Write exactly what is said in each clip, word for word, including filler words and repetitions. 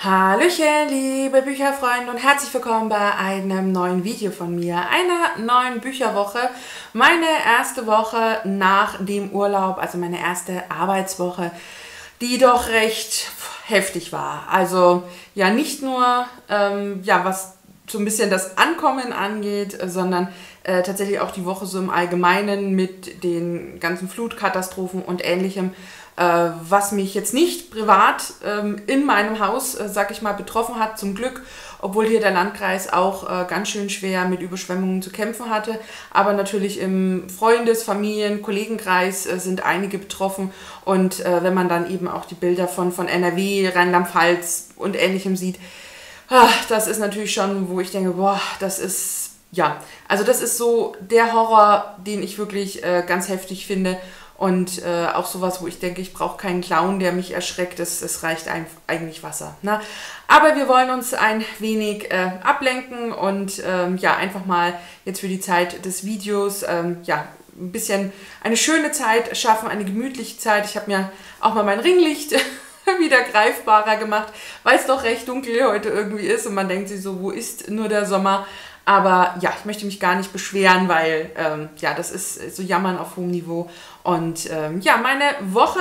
Hallöchen, liebe Bücherfreunde und herzlich willkommen bei einem neuen Video von mir, einer neuen Bücherwoche. Meine erste Woche nach dem Urlaub, also meine erste Arbeitswoche, die doch recht heftig war. Also ja, nicht nur ähm, ja, was so ein bisschen das Ankommen angeht, sondern äh, tatsächlich auch die Woche so im Allgemeinen mit den ganzen Flutkatastrophen und Ähnlichem, äh, was mich jetzt nicht privat ähm, in meinem Haus, äh, sag ich mal, betroffen hat, zum Glück, obwohl hier der Landkreis auch äh, ganz schön schwer mit Überschwemmungen zu kämpfen hatte. Aber natürlich im Freundes-, Familien-, Kollegenkreis äh, sind einige betroffen. Und äh, wenn man dann eben auch die Bilder von, von N R W, Rheinland-Pfalz und Ähnlichem sieht, ach, das ist natürlich schon, wo ich denke, boah, das ist, ja, also das ist so der Horror, den ich wirklich äh, ganz heftig finde. Und äh, auch sowas, wo ich denke, ich brauche keinen Clown, der mich erschreckt. Es, es reicht ein, eigentlich Wasser. Ne? Aber wir wollen uns ein wenig äh, ablenken und ähm, ja, einfach mal jetzt für die Zeit des Videos ähm, ja, ein bisschen eine schöne Zeit schaffen, eine gemütliche Zeit. Ich habe mir auch mal mein Ringlicht wieder greifbarer gemacht, weil es doch recht dunkel heute irgendwie ist und man denkt sich so, wo ist nur der Sommer? Aber ja, ich möchte mich gar nicht beschweren, weil ähm, ja, das ist so Jammern auf hohem Niveau. Und ähm, ja, meine Woche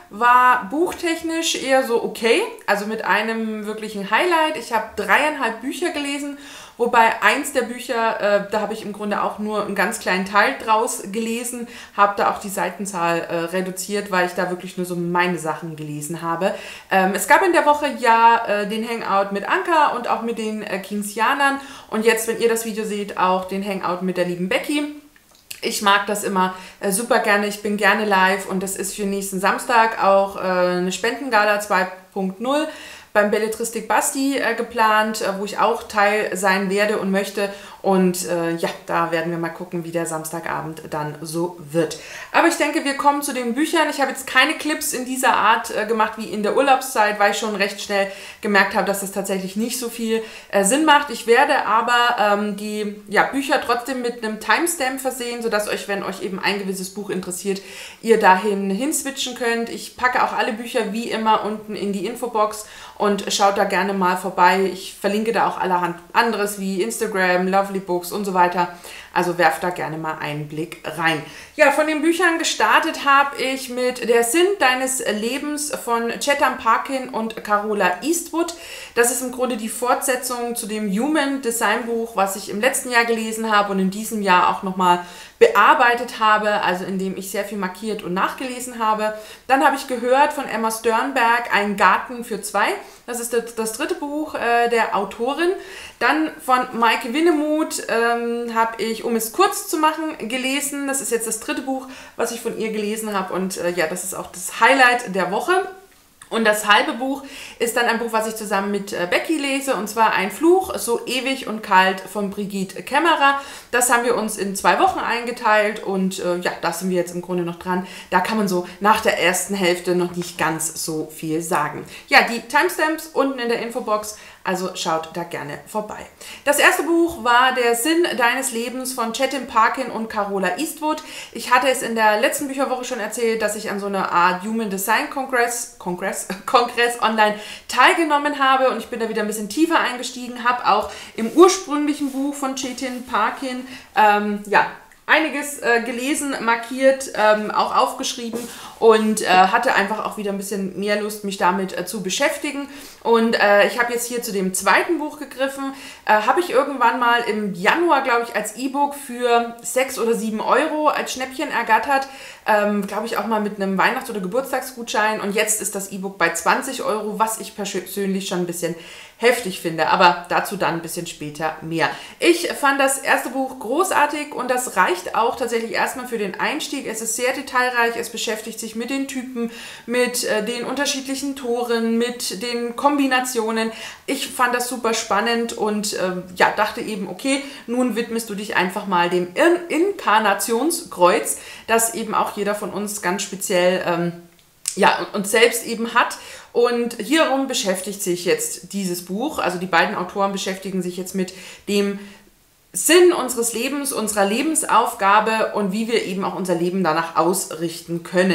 war buchtechnisch eher so okay, also mit einem wirklichen Highlight. Ich habe dreieinhalb Bücher gelesen, wobei eins der Bücher, äh, da habe ich im Grunde auch nur einen ganz kleinen Teil draus gelesen, habe da auch die Seitenzahl äh, reduziert, weil ich da wirklich nur so meine Sachen gelesen habe. Ähm, es gab in der Woche ja äh, den Hangout mit Anka und auch mit den äh, Kingsianern und jetzt, wenn ihr das Video seht, auch den Hangout mit der lieben Becky. Ich mag das immer äh, super gerne, ich bin gerne live und das ist für nächsten Samstag auch äh, eine Spendengala zwei Punkt null beim Belletristik Basti äh, geplant, äh, wo ich auch Teil sein werde und möchte. Und äh, ja, da werden wir mal gucken, wie der Samstagabend dann so wird. Aber ich denke, wir kommen zu den Büchern. Ich habe jetzt keine Clips in dieser Art äh, gemacht wie in der Urlaubszeit, weil ich schon recht schnell gemerkt habe, dass das tatsächlich nicht so viel äh, Sinn macht. Ich werde aber ähm, die ja, Bücher trotzdem mit einem Timestamp versehen, sodass euch, wenn euch eben ein gewisses Buch interessiert, ihr dahin hinswitchen könnt. Ich packe auch alle Bücher wie immer unten in die Infobox und schaut da gerne mal vorbei. Ich verlinke da auch allerhand anderes wie Instagram, Lovely Books und so weiter. Also werft da gerne mal einen Blick rein. Ja, von den Büchern gestartet habe ich mit Der Sinn deines Lebens von Chetan Parkin und Carola Eastwood. Das ist im Grunde die Fortsetzung zu dem Human Design Buch, was ich im letzten Jahr gelesen habe und in diesem Jahr auch nochmal bearbeitet habe, also in dem ich sehr viel markiert und nachgelesen habe. Dann habe ich gehört von Emma Sternberg, Ein Garten für zwei. Das ist das, das dritte Buch äh, der Autorin. Dann von Maike Winnemuth ähm, habe ich, um es kurz zu machen, gelesen. Das ist jetzt das dritte Buch, was ich von ihr gelesen habe. Und äh, ja, das ist auch das Highlight der Woche. Und das halbe Buch ist dann ein Buch, was ich zusammen mit äh, Becky lese, und zwar Ein Fluch, so ewig und kalt von Brigitte Kämmerer. Das haben wir uns in zwei Wochen eingeteilt und äh, ja, da sind wir jetzt im Grunde noch dran. Da kann man so nach der ersten Hälfte noch nicht ganz so viel sagen. Ja, die Timestamps unten in der Infobox, also schaut da gerne vorbei. Das erste Buch war Der Sinn deines Lebens von Chetan Parkin und Carola Eastwood. Ich hatte es in der letzten Bücherwoche schon erzählt, dass ich an so einer Art Human Design Kongress, Kongress, Kongress online teilgenommen habe und ich bin da wieder ein bisschen tiefer eingestiegen, habe auch im ursprünglichen Buch von Chetan Parkin ähm, ja, einiges äh, gelesen, markiert, ähm, auch aufgeschrieben und äh, hatte einfach auch wieder ein bisschen mehr Lust, mich damit äh, zu beschäftigen. Und äh, ich habe jetzt hier zu dem zweiten Buch gegriffen. Äh, habe ich irgendwann mal im Januar, glaube ich, als E-Book für sechs oder sieben Euro als Schnäppchen ergattert. Ähm, glaube ich auch mal mit einem Weihnachts- oder Geburtstagsgutschein. Und jetzt ist das E-Book bei zwanzig Euro, was ich persönlich schon ein bisschen heftig finde. Aber dazu dann ein bisschen später mehr. Ich fand das erste Buch großartig und das reicht auch tatsächlich erstmal für den Einstieg. Es ist sehr detailreich, es beschäftigt sich mit den Typen, mit äh, den unterschiedlichen Toren, mit den Kombinationen. Ich fand das super spannend und äh, ja, dachte eben, okay, nun widmest du dich einfach mal dem In- Inkarnationskreuz, das eben auch jeder von uns ganz speziell ähm, ja, und selbst eben hat. Und hierum beschäftigt sich jetzt dieses Buch. Also die beiden Autoren beschäftigen sich jetzt mit dem Sinn unseres Lebens, unserer Lebensaufgabe und wie wir eben auch unser Leben danach ausrichten können.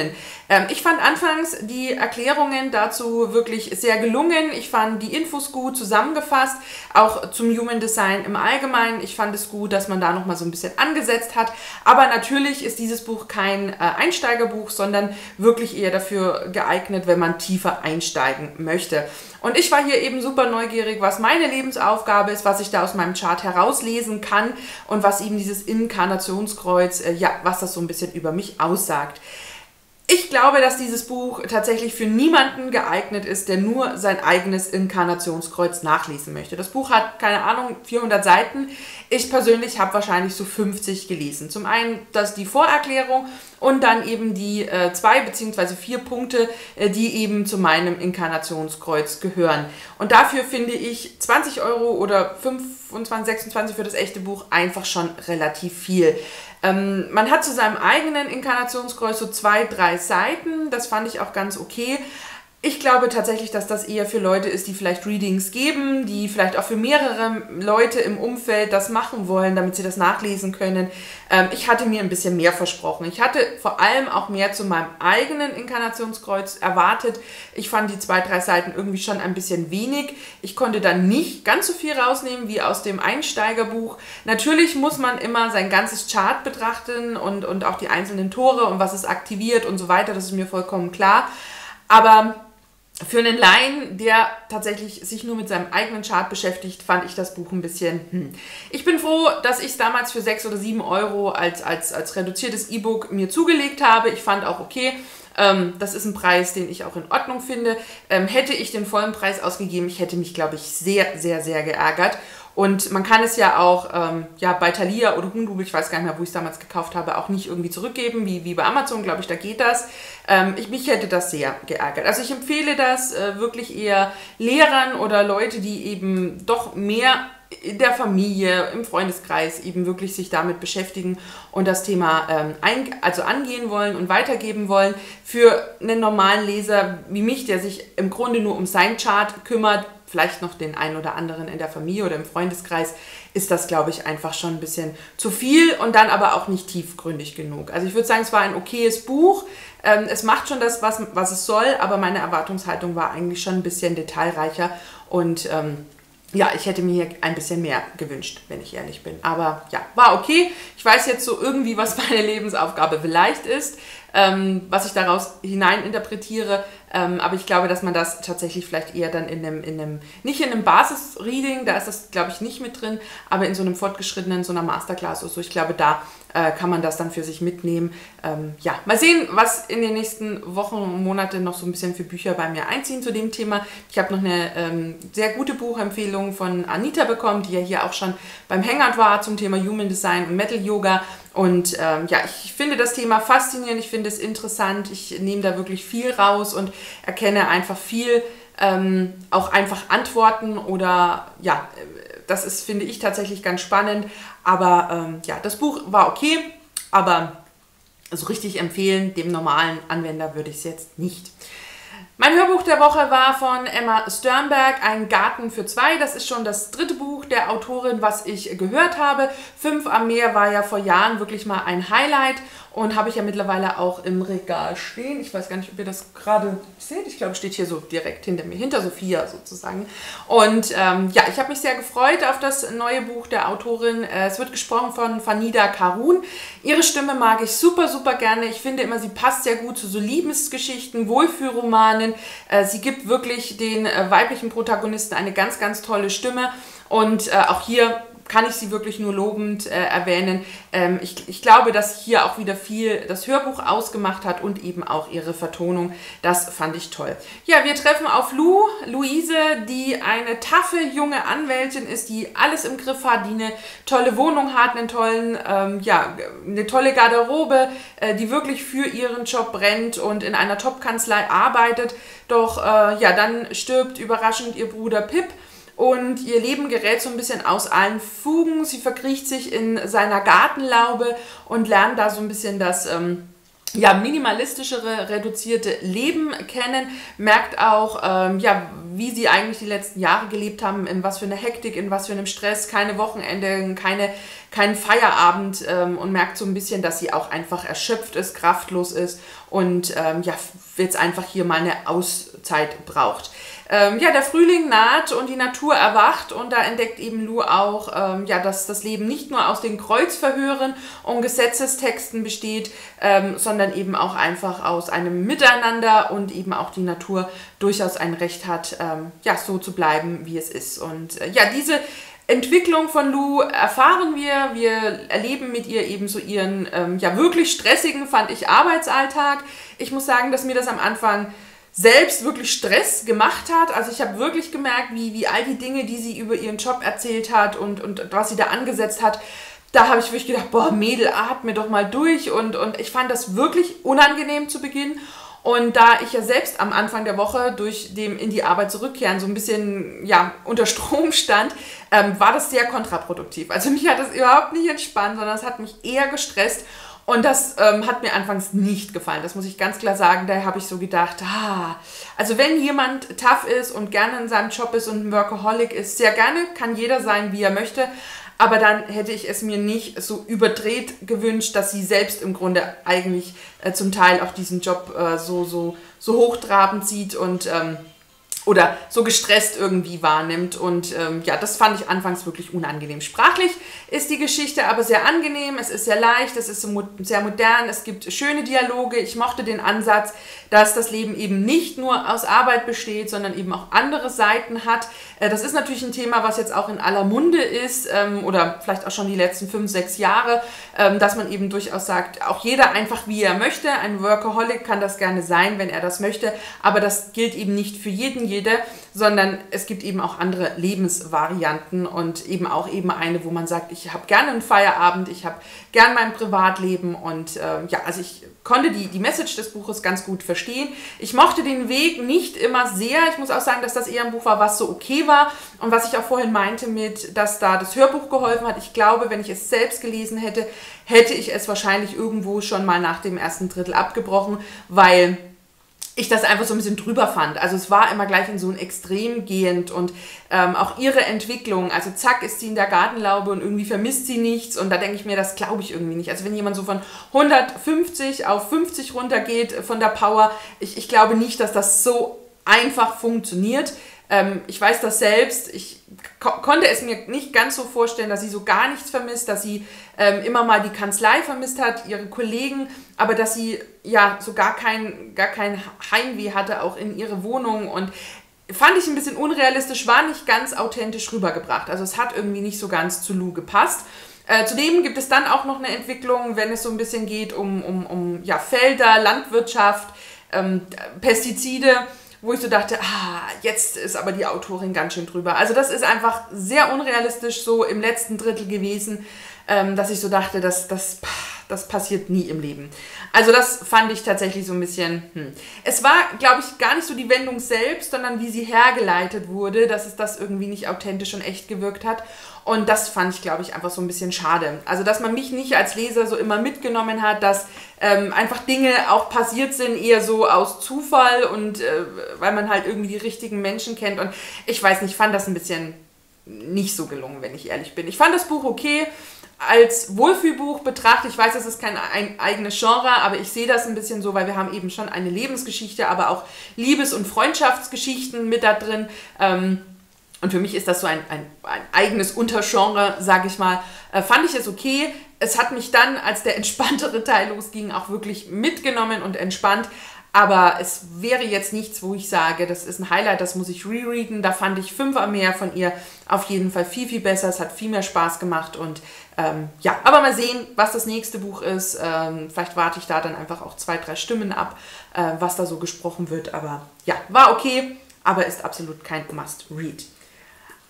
Ähm, ich fand anfangs die Erklärungen dazu wirklich sehr gelungen. Ich fand die Infos gut zusammengefasst, auch zum Human Design im Allgemeinen. Ich fand es gut, dass man da nochmal so ein bisschen angesetzt hat. Aber natürlich ist dieses Buch kein äh, Einsteigerbuch, sondern wirklich eher dafür geeignet, wenn man tiefer einsteigen möchte. Und ich war hier eben super neugierig, was meine Lebensaufgabe ist, was ich da aus meinem Chart herauslesen kann und was eben dieses Inkarnationskreuz, äh, ja, was das so ein bisschen über mich aussagt. Ich glaube, dass dieses Buch tatsächlich für niemanden geeignet ist, der nur sein eigenes Inkarnationskreuz nachlesen möchte. Das Buch hat, keine Ahnung, vierhundert Seiten. Ich persönlich habe wahrscheinlich so fünfzig gelesen. Zum einen das die Vorerklärung und dann eben die äh, zwei bzw. vier Punkte, äh, die eben zu meinem Inkarnationskreuz gehören. Und dafür finde ich zwanzig Euro oder fünfundzwanzig, sechsundzwanzig für das echte Buch einfach schon relativ viel. Ähm, man hat zu seinem eigenen Inkarnationskreuz so zwei, drei Seiten. Das fand ich auch ganz okay. Ich glaube tatsächlich, dass das eher für Leute ist, die vielleicht Readings geben, die vielleicht auch für mehrere Leute im Umfeld das machen wollen, damit sie das nachlesen können. Ähm, ich hatte mir ein bisschen mehr versprochen. Ich hatte vor allem auch mehr zu meinem eigenen Inkarnationskreuz erwartet. Ich fand die zwei, drei Seiten irgendwie schon ein bisschen wenig. Ich konnte dann nicht ganz so viel rausnehmen wie aus dem Einsteigerbuch. Natürlich muss man immer sein ganzes Chart betrachten und, und auch die einzelnen Tore und was es aktiviert und so weiter. Das ist mir vollkommen klar. Aber für einen Laien, der tatsächlich sich nur mit seinem eigenen Chart beschäftigt, fand ich das Buch ein bisschen, hm. Ich bin froh, dass ich es damals für sechs oder sieben Euro als, als, als reduziertes E-Book mir zugelegt habe. Ich fand auch okay, ähm, das ist ein Preis, den ich auch in Ordnung finde. Ähm, hätte ich den vollen Preis ausgegeben, ich hätte mich, glaube ich, sehr, sehr, sehr geärgert. Und man kann es ja auch ähm, ja, bei Thalia oder Hundubel, ich weiß gar nicht mehr, wo ich es damals gekauft habe, auch nicht irgendwie zurückgeben, wie, wie bei Amazon, glaube ich, da geht das. Ähm, ich, mich hätte das sehr geärgert. Also ich empfehle das äh, wirklich eher Lehrern oder Leute, die eben doch mehr in der Familie, im Freundeskreis eben wirklich sich damit beschäftigen und das Thema ähm, ein, also angehen wollen und weitergeben wollen. Für einen normalen Leser wie mich, der sich im Grunde nur um sein Chart kümmert, vielleicht noch den einen oder anderen in der Familie oder im Freundeskreis, ist das, glaube ich, einfach schon ein bisschen zu viel und dann aber auch nicht tiefgründig genug. Also ich würde sagen, es war ein okayes Buch. Ähm, es macht schon das, was, was es soll, aber meine Erwartungshaltung war eigentlich schon ein bisschen detailreicher und ähm, ja, ich hätte mir hier ein bisschen mehr gewünscht, wenn ich ehrlich bin. Aber ja, war okay. Ich weiß jetzt so irgendwie, was meine Lebensaufgabe vielleicht ist, ähm, was ich daraus hinein interpretiere. Ähm, aber ich glaube, dass man das tatsächlich vielleicht eher dann in einem, in einem nicht in einem Basis-Reading, da ist das, glaube ich, nicht mit drin, aber in so einem fortgeschrittenen, so einer Masterclass oder so. Ich glaube, da äh, kann man das dann für sich mitnehmen. Ähm, ja, mal sehen, was in den nächsten Wochen und Monaten noch so ein bisschen für Bücher bei mir einziehen zu dem Thema. Ich habe noch eine ähm, sehr gute Buchempfehlung von Anita bekommen, die ja hier auch schon beim Hangout war zum Thema Human Design und Metal Yoga. Und ähm, ja, ich finde das Thema faszinierend, ich finde es interessant, ich nehme da wirklich viel raus und erkenne einfach viel, ähm, auch einfach Antworten oder ja, das ist, finde ich, tatsächlich ganz spannend. Aber ähm, ja, das Buch war okay, aber so richtig empfehlen, dem normalen Anwender würde ich es jetzt nicht. Mein Hörbuch der Woche war von Emma Sternberg, Ein Garten für zwei. Das ist schon das dritte Buch der Autorin, was ich gehört habe. Fünf am Meer war ja vor Jahren wirklich mal ein Highlight und habe ich ja mittlerweile auch im Regal stehen. Ich weiß gar nicht, ob ihr das gerade seht. Ich glaube, es steht hier so direkt hinter mir, hinter Sophia sozusagen. Und ähm, ja, ich habe mich sehr gefreut auf das neue Buch der Autorin. Es wird gesprochen von Vanida Karun. Ihre Stimme mag ich super, super gerne. Ich finde immer, sie passt sehr gut zu so Liebesgeschichten, Wohlfühlromanen. Sie gibt wirklich den weiblichen Protagonisten eine ganz, ganz tolle Stimme und auch hier kann ich sie wirklich nur lobend äh, erwähnen. Ähm, ich, ich glaube, dass hier auch wieder viel das Hörbuch ausgemacht hat und eben auch ihre Vertonung. Das fand ich toll. Ja, wir treffen auf Lou, Luise, die eine taffe junge Anwältin ist, die alles im Griff hat, die eine tolle Wohnung hat, einen tollen, ähm, ja, eine tolle Garderobe, äh, die wirklich für ihren Job brennt und in einer Top-Kanzlei arbeitet. Doch äh, ja, dann stirbt überraschend ihr Bruder Pip. Und ihr Leben gerät so ein bisschen aus allen Fugen. Sie verkriecht sich in seiner Gartenlaube und lernt da so ein bisschen das, ähm, ja, minimalistischere, reduzierte Leben kennen, merkt auch, ähm, ja, wie sie eigentlich die letzten Jahre gelebt haben, in was für eine Hektik, in was für einem Stress, keine Wochenende, keine, kein Feierabend ähm, und merkt so ein bisschen, dass sie auch einfach erschöpft ist, kraftlos ist und ähm, ja, jetzt einfach hier mal eine Auszeit braucht. Ähm, ja, der Frühling naht und die Natur erwacht und da entdeckt eben Lou auch, ähm, ja, dass das Leben nicht nur aus den Kreuzverhören und Gesetzestexten besteht, ähm, sondern eben auch einfach aus einem Miteinander und eben auch die Natur durchaus ein Recht hat, ähm, ja, so zu bleiben, wie es ist. Und äh, ja, diese Entwicklung von Lou erfahren wir. Wir erleben mit ihr eben so ihren, ähm, ja, wirklich stressigen, fand ich, Arbeitsalltag. Ich muss sagen, dass mir das am Anfang selbst wirklich Stress gemacht hat. Also ich habe wirklich gemerkt, wie, wie all die Dinge, die sie über ihren Job erzählt hat und, und was sie da angesetzt hat, da habe ich wirklich gedacht, boah, Mädel, atme doch mal durch. Und, und ich fand das wirklich unangenehm zu Beginn. Und da ich ja selbst am Anfang der Woche durch dem in die Arbeit zurückkehren so ein bisschen, ja, unter Strom stand, ähm, war das sehr kontraproduktiv. Also mich hat das überhaupt nicht entspannt, sondern es hat mich eher gestresst. Und das ähm, hat mir anfangs nicht gefallen, das muss ich ganz klar sagen. Daher habe ich so gedacht, ah, also wenn jemand tough ist und gerne in seinem Job ist und ein Workaholic ist, sehr gerne, kann jeder sein, wie er möchte. Aber dann hätte ich es mir nicht so überdreht gewünscht, dass sie selbst im Grunde eigentlich äh, zum Teil auch diesen Job äh, so, so, so hochtrabend sieht und ähm, oder so gestresst irgendwie wahrnimmt. Und ähm, ja, das fand ich anfangs wirklich unangenehm. Sprachlich ist die Geschichte aber sehr angenehm, es ist sehr leicht, es ist sehr modern, es gibt schöne Dialoge. Ich mochte den Ansatz, dass das Leben eben nicht nur aus Arbeit besteht, sondern eben auch andere Seiten hat. Äh, das ist natürlich ein Thema, was jetzt auch in aller Munde ist ähm, oder vielleicht auch schon die letzten fünf, sechs Jahre, ähm, dass man eben durchaus sagt, auch jeder einfach wie er möchte. Ein Workaholic kann das gerne sein, wenn er das möchte, aber das gilt eben nicht für jeden, jede, sondern es gibt eben auch andere Lebensvarianten und eben auch eben eine, wo man sagt, ich habe gerne einen Feierabend, ich habe gern mein Privatleben und äh, ja, also ich konnte die, die Message des Buches ganz gut verstehen. Ich mochte den Weg nicht immer sehr. Ich muss auch sagen, dass das eher ein Buch war, was so okay war und was ich auch vorhin meinte mit, dass da das Hörbuch geholfen hat. Ich glaube, wenn ich es selbst gelesen hätte, hätte ich es wahrscheinlich irgendwo schon mal nach dem ersten Drittel abgebrochen, weil ich das einfach so ein bisschen drüber fand. Also es war immer gleich in so ein Extrem gehend und ähm, auch ihre Entwicklung, also zack ist sie in der Gartenlaube und irgendwie vermisst sie nichts und da denke ich mir, das glaube ich irgendwie nicht. Also wenn jemand so von hundertfünfzig auf fünfzig runtergeht von der Power, ich, ich glaube nicht, dass das so einfach funktioniert. Ähm, ich weiß das selbst, ich ko konnte es mir nicht ganz so vorstellen, dass sie so gar nichts vermisst, dass sie ähm, immer mal die Kanzlei vermisst hat, ihre Kollegen, aber dass sie ja so gar kein, gar kein Heimweh hatte, auch in ihre Wohnung und fand ich ein bisschen unrealistisch, war nicht ganz authentisch rübergebracht. Also es hat irgendwie nicht so ganz zu Lou gepasst. Äh, zudem gibt es dann auch noch eine Entwicklung, wenn es so ein bisschen geht um, um, um ja, Felder, Landwirtschaft, ähm, Pestizide, wo ich so dachte, ah, jetzt ist aber die Autorin ganz schön drüber. Also das ist einfach sehr unrealistisch so im letzten Drittel gewesen, ähm, dass ich so dachte, das, das, das passiert nie im Leben. Also das fand ich tatsächlich so ein bisschen, hm. Es war, glaube ich, gar nicht so die Wendung selbst, sondern wie sie hergeleitet wurde, dass es das irgendwie nicht authentisch und echt gewirkt hat. Und das fand ich, glaube ich, einfach so ein bisschen schade. Also, dass man mich nicht als Leser so immer mitgenommen hat, dass ähm, einfach Dinge auch passiert sind, eher so aus Zufall und äh, weil man halt irgendwie die richtigen Menschen kennt. Und ich weiß nicht, ich fand das ein bisschen nicht so gelungen, wenn ich ehrlich bin. Ich fand das Buch okay. Als Wohlfühlbuch betrachtet, ich weiß, das ist kein ein eigenes Genre, aber ich sehe das ein bisschen so, weil wir haben eben schon eine Lebensgeschichte, aber auch Liebes- und Freundschaftsgeschichten mit da drin. Ähm, und für mich ist das so ein, ein, ein eigenes Untergenre, sage ich mal. Äh, fand ich es okay. Es hat mich dann, als der entspanntere Teil losging, auch wirklich mitgenommen und entspannt. Aber es wäre jetzt nichts, wo ich sage, das ist ein Highlight, das muss ich rereaden. Da fand ich fünfer mehr von ihr auf jeden Fall viel, viel besser. Es hat viel mehr Spaß gemacht und ähm, ja, aber mal sehen, was das nächste Buch ist. Ähm, vielleicht warte ich da dann einfach auch zwei, drei Stimmen ab, äh, was da so gesprochen wird. Aber ja, war okay, aber ist absolut kein Must-Read.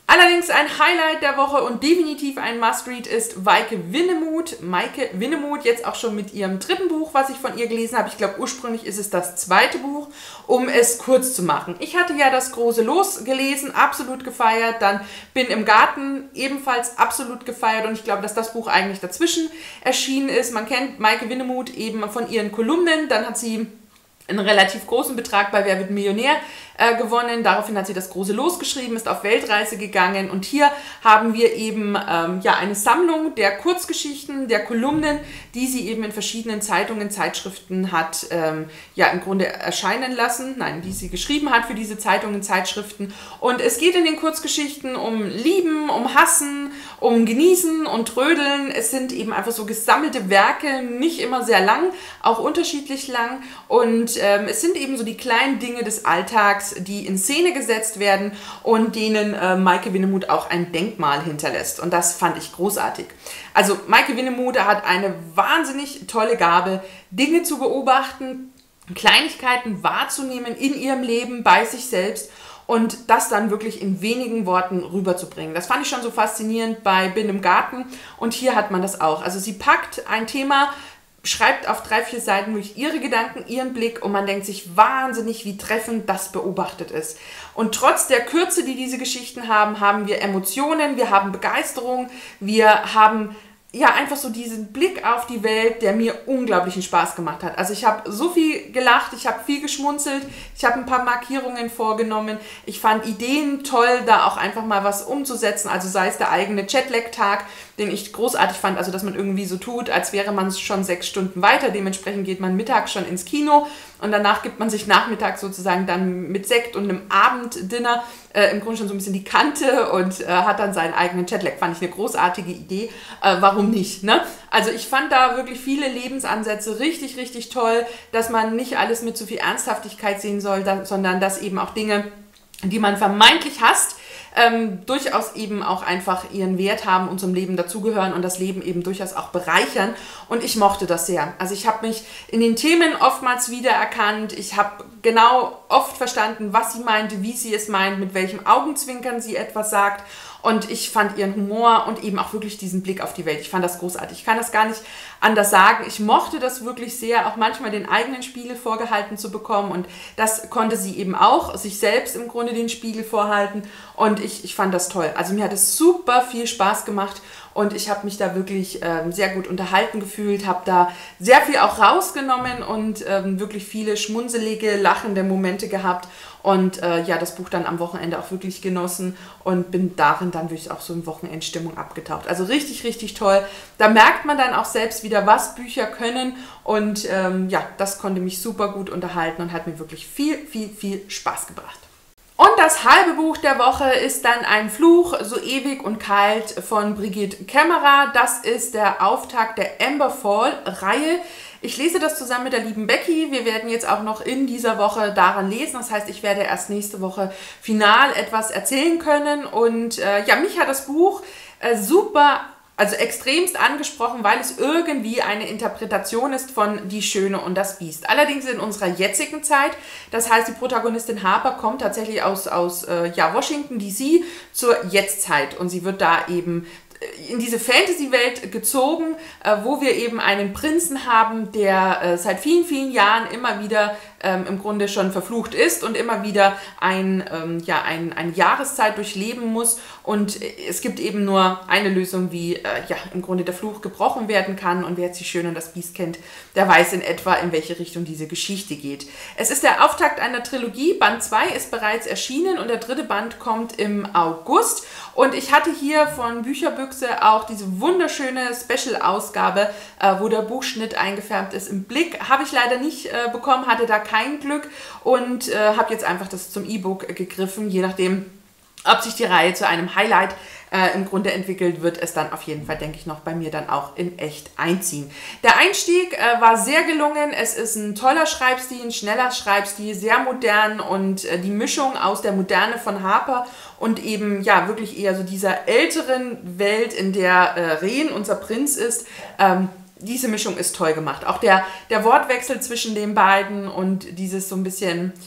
Allerdings ein Highlight der Woche und definitiv ein Must-Read ist Maike Winnemuth. Maike Winnemuth, jetzt auch schon mit ihrem dritten Buch, was ich von ihr gelesen habe. Ich glaube, ursprünglich ist es das zweite Buch, um es kurz zu machen. Ich hatte ja das große Los gelesen, absolut gefeiert. Dann Bin im Garten, ebenfalls absolut gefeiert. Und ich glaube, dass das Buch eigentlich dazwischen erschienen ist. Man kennt Maike Winnemuth eben von ihren Kolumnen. Dann hat sie einen relativ großen Betrag bei Wer wird Millionär äh, gewonnen. Daraufhin hat sie das große Los geschrieben, ist auf Weltreise gegangen und hier haben wir eben ähm, ja, eine Sammlung der Kurzgeschichten, der Kolumnen, die sie eben in verschiedenen Zeitungen, Zeitschriften hat ähm, ja im Grunde erscheinen lassen, nein, die sie geschrieben hat für diese Zeitungen, Zeitschriften. Und es geht in den Kurzgeschichten um Lieben, um Hassen, um Genießen und Trödeln. Es sind eben einfach so gesammelte Werke, nicht immer sehr lang, auch unterschiedlich lang und ähm, es sind eben so die kleinen Dinge des Alltags, die in Szene gesetzt werden und denen äh, Maike Winnemuth auch ein Denkmal hinterlässt. Und das fand ich großartig. Also Maike Winnemuth hat eine wahnsinnig tolle Gabe, Dinge zu beobachten, Kleinigkeiten wahrzunehmen in ihrem Leben, bei sich selbst und das dann wirklich in wenigen Worten rüberzubringen. Das fand ich schon so faszinierend bei Bin im Garten und hier hat man das auch. Also sie packt ein Thema, schreibt auf drei, vier Seiten durch ihre Gedanken, ihren Blick und man denkt sich wahnsinnig, wie treffend das beobachtet ist. Und trotz der Kürze, die diese Geschichten haben, haben wir Emotionen, wir haben Begeisterung, wir haben ja einfach so diesen Blick auf die Welt, der mir unglaublichen Spaß gemacht hat. Also ich habe so viel gelacht, ich habe viel geschmunzelt, ich habe ein paar Markierungen vorgenommen. Ich fand Ideen toll, da auch einfach mal was umzusetzen. Also sei es der eigene Jetlag-Tag, den ich großartig fand, also dass man irgendwie so tut, als wäre man schon sechs Stunden weiter. Dementsprechend geht man mittags schon ins Kino und danach gibt man sich nachmittags sozusagen dann mit Sekt und einem Abenddinner äh, im Grunde schon so ein bisschen die Kante und äh, hat dann seinen eigenen Jetlag. Fand ich eine großartige Idee. Äh, warum nicht? Ne? Also ich fand da wirklich viele Lebensansätze richtig, richtig toll, dass man nicht alles mit zu viel Ernsthaftigkeit sehen soll, da, sondern dass eben auch Dinge, die man vermeintlich hasst, ähm, durchaus eben auch einfach ihren Wert haben und zum Leben dazugehören und das Leben eben durchaus auch bereichern. Und ich mochte das sehr. Also ich habe mich in den Themen oftmals wiedererkannt. Ich habe genau oft verstanden, was sie meinte, wie sie es meint, mit welchem Augenzwinkern sie etwas sagt. Und ich fand ihren Humor und eben auch wirklich diesen Blick auf die Welt. Ich fand das großartig. Ich kann das gar nicht anders sagen. Ich mochte das wirklich sehr, auch manchmal den eigenen Spiegel vorgehalten zu bekommen. Und das konnte sie eben auch, sich selbst im Grunde den Spiegel vorhalten. Und ich, ich fand das toll. Also mir hat es super viel Spaß gemacht. Und ich habe mich da wirklich ähm, sehr gut unterhalten gefühlt, habe da sehr viel auch rausgenommen und ähm, wirklich viele schmunzelige, lachende Momente gehabt. Und äh, ja, das Buch dann am Wochenende auch wirklich genossen und bin darin dann wirklich auch so in Wochenendstimmung abgetaucht. Also richtig, richtig toll. Da merkt man dann auch selbst wieder, was Bücher können. Und ähm, ja, das konnte mich super gut unterhalten und hat mir wirklich viel, viel, viel Spaß gebracht. Und das halbe Buch der Woche ist dann Ein Fluch, so ewig und kalt von Brigitte Kämmerer. Das ist der Auftakt der Amber Fall-Reihe. Ich lese das zusammen mit der lieben Becky. Wir werden jetzt auch noch in dieser Woche daran lesen. Das heißt, ich werde erst nächste Woche final etwas erzählen können. Und äh, ja, mich hat das Buch äh, super Also extremst angesprochen, weil es irgendwie eine Interpretation ist von Die Schöne und das Biest. Allerdings in unserer jetzigen Zeit. Das heißt, die Protagonistin Harper kommt tatsächlich aus, aus äh, ja, Washington D C zur Jetztzeit. Und sie wird da eben in diese Fantasy-Welt gezogen, äh, wo wir eben einen Prinzen haben, der äh, seit vielen, vielen Jahren immer wieder ähm, im Grunde schon verflucht ist und immer wieder ein, ähm, ja, ein, eine Jahreszeit durchleben muss. Und es gibt eben nur eine Lösung, wie äh, ja, im Grunde der Fluch gebrochen werden kann. Und wer jetzt Die Schöne und das Biest kennt, der weiß in etwa, in welche Richtung diese Geschichte geht. Es ist der Auftakt einer Trilogie. Band zwei ist bereits erschienen und der dritte Band kommt im August. Und ich hatte hier von Bücherbüchse auch diese wunderschöne Special-Ausgabe, äh, wo der Buchschnitt eingefärbt ist, im Blick. Habe ich leider nicht äh, bekommen, hatte da kein Glück und äh, habe jetzt einfach das zum E-Book gegriffen, je nachdem, ob sich die Reihe zu einem Highlight äh, im Grunde entwickelt, wird es dann auf jeden Fall, denke ich, noch bei mir dann auch in echt einziehen. Der Einstieg äh, war sehr gelungen. Es ist ein toller Schreibstil, ein schneller Schreibstil, sehr modern und äh, die Mischung aus der Moderne von Harper und eben ja wirklich eher so dieser älteren Welt, in der äh, Ren unser Prinz ist, ähm, diese Mischung ist toll gemacht. Auch der, der Wortwechsel zwischen den beiden und dieses so ein bisschen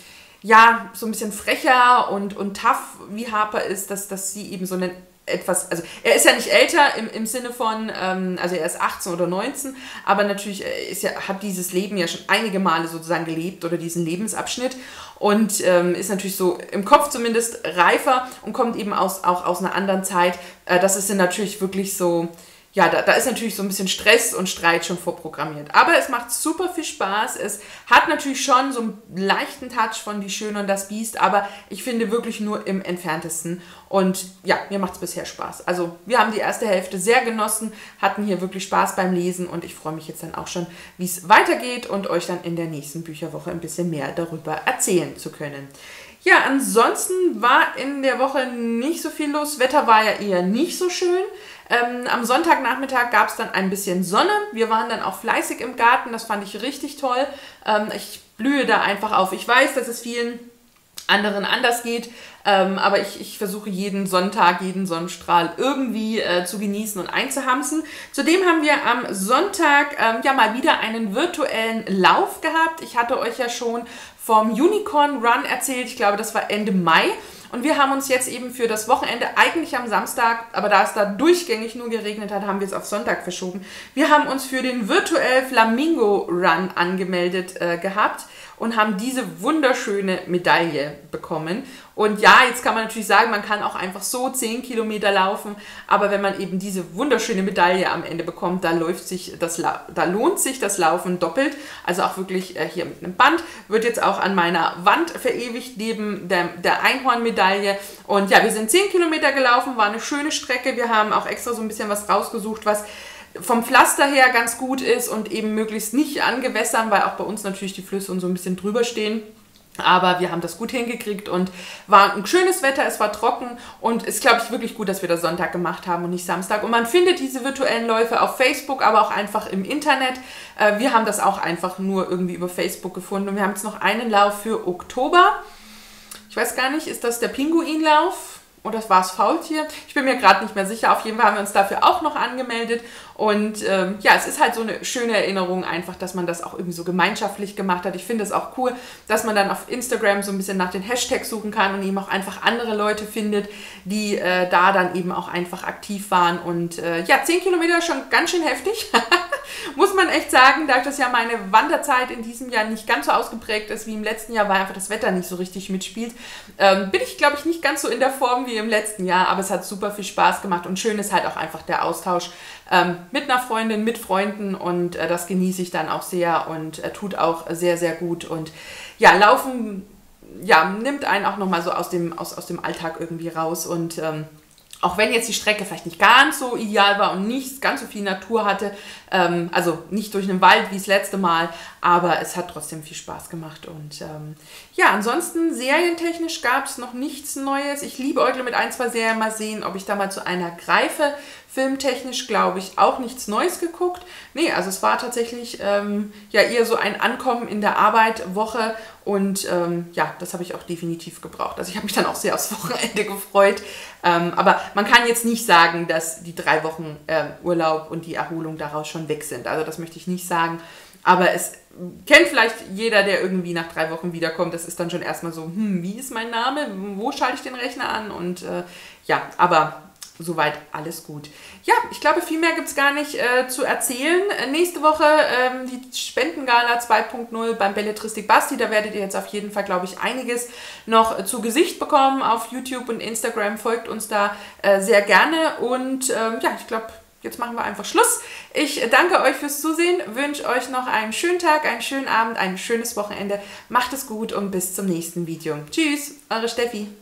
ja, so ein bisschen frecher und, und tough wie Harper ist, dass, dass sie eben so einen etwas, also er ist ja nicht älter im, im Sinne von, ähm, also er ist achtzehn oder neunzehn, aber natürlich ist ja, hat dieses Leben ja schon einige Male sozusagen gelebt oder diesen Lebensabschnitt und ähm, ist natürlich so im Kopf zumindest reifer und kommt eben aus, auch aus einer anderen Zeit. Äh, das ist dann natürlich wirklich so, ja, da, da ist natürlich so ein bisschen Stress und Streit schon vorprogrammiert. Aber es macht super viel Spaß. Es hat natürlich schon so einen leichten Touch von Die Schöne und das Biest, aber ich finde wirklich nur im Entferntesten. Und ja, mir macht es bisher Spaß. Also wir haben die erste Hälfte sehr genossen, hatten hier wirklich Spaß beim Lesen und ich freue mich jetzt dann auch schon, wie es weitergeht und euch dann in der nächsten Bücherwoche ein bisschen mehr darüber erzählen zu können. Ja, ansonsten war in der Woche nicht so viel los. Wetter war ja eher nicht so schön. Ähm, am Sonntagnachmittag gab es dann ein bisschen Sonne. Wir waren dann auch fleißig im Garten. Das fand ich richtig toll. Ähm, ich blühe da einfach auf. Ich weiß, dass es vielen anderen anders geht, ähm, aber ich, ich versuche jeden Sonntag, jeden Sonnenstrahl irgendwie äh, zu genießen und einzuhamsen. Zudem haben wir am Sonntag ähm, ja mal wieder einen virtuellen Lauf gehabt. Ich hatte euch ja schon vom Unicorn Run erzählt. Ich glaube, das war Ende Mai. Und wir haben uns jetzt eben für das Wochenende, eigentlich am Samstag, aber da es da durchgängig nur geregnet hat, haben wir es auf Sonntag verschoben. Wir haben uns für den virtuell Flamingo Run angemeldet äh, gehabt und haben diese wunderschöne Medaille bekommen. Und ja, jetzt kann man natürlich sagen, man kann auch einfach so zehn Kilometer laufen, aber wenn man eben diese wunderschöne Medaille am Ende bekommt, da, läuft sich das, da lohnt sich das Laufen doppelt. Also auch wirklich äh, hier mit einem Band, wird jetzt auch an meiner Wand verewigt neben der, der Einhornmedaille. Und ja, wir sind zehn Kilometer gelaufen, war eine schöne Strecke. Wir haben auch extra so ein bisschen was rausgesucht, was vom Pflaster her ganz gut ist und eben möglichst nicht an Gewässern, weil auch bei uns natürlich die Flüsse und so ein bisschen drüber stehen. Aber wir haben das gut hingekriegt und war ein schönes Wetter, es war trocken und ist, glaube ich, wirklich gut, dass wir das Sonntag gemacht haben und nicht Samstag. Und man findet diese virtuellen Läufe auf Facebook, aber auch einfach im Internet. Wir haben das auch einfach nur irgendwie über Facebook gefunden und wir haben jetzt noch einen Lauf für Oktober. Ich weiß gar nicht, ist das der Pinguinlauf? Oder war es Faultier? Ich bin mir gerade nicht mehr sicher. Auf jeden Fall haben wir uns dafür auch noch angemeldet. Und ähm, ja, es ist halt so eine schöne Erinnerung einfach, dass man das auch irgendwie so gemeinschaftlich gemacht hat. Ich finde es auch cool, dass man dann auf Instagram so ein bisschen nach den Hashtags suchen kann und eben auch einfach andere Leute findet, die äh, da dann eben auch einfach aktiv waren. Und äh, ja, zehn Kilometer ist schon ganz schön heftig. Muss man echt sagen, dadurch, dass ja meine Wanderzeit in diesem Jahr nicht ganz so ausgeprägt ist wie im letzten Jahr, weil einfach das Wetter nicht so richtig mitspielt, ähm, bin ich, glaube ich, nicht ganz so in der Form wie im letzten Jahr, aber es hat super viel Spaß gemacht und schön ist halt auch einfach der Austausch ähm, mit einer Freundin, mit Freunden und äh, das genieße ich dann auch sehr und äh, tut auch sehr, sehr gut und ja, Laufen ja, nimmt einen auch nochmal so aus dem, aus, aus dem Alltag irgendwie raus und ähm, auch wenn jetzt die Strecke vielleicht nicht ganz so ideal war und nicht ganz so viel Natur hatte, ähm, also nicht durch einen Wald wie das letzte Mal, aber es hat trotzdem viel Spaß gemacht. Und ähm, ja, ansonsten serientechnisch gab es noch nichts Neues. Ich liebe Eugle mit ein, zwei Serien, mal sehen, ob ich da mal zu einer greife. Filmtechnisch, glaube ich, auch nichts Neues geguckt. Nee, also es war tatsächlich ähm, ja eher so ein Ankommen in der Arbeit, Woche und ähm, ja, das habe ich auch definitiv gebraucht. Also ich habe mich dann auch sehr aufs Wochenende gefreut. Ähm, aber man kann jetzt nicht sagen, dass die drei Wochen äh, Urlaub und die Erholung daraus schon weg sind. Also das möchte ich nicht sagen. Aber es kennt vielleicht jeder, der irgendwie nach drei Wochen wiederkommt. Das ist dann schon erstmal so, hm, wie ist mein Name? Wo schalte ich den Rechner an? Und äh, ja, aber soweit alles gut. Ja, ich glaube, viel mehr gibt es gar nicht äh, zu erzählen. Äh, nächste Woche ähm, die Spendengala zwei Punkt null beim Belletristik Basti. Da werdet ihr jetzt auf jeden Fall, glaube ich, einiges noch äh, zu Gesicht bekommen auf YouTube und Instagram. Folgt uns da äh, sehr gerne. Und ähm, ja, ich glaube, jetzt machen wir einfach Schluss. Ich danke euch fürs Zusehen, wünsche euch noch einen schönen Tag, einen schönen Abend, ein schönes Wochenende. Macht es gut und bis zum nächsten Video. Tschüss, eure Steffi.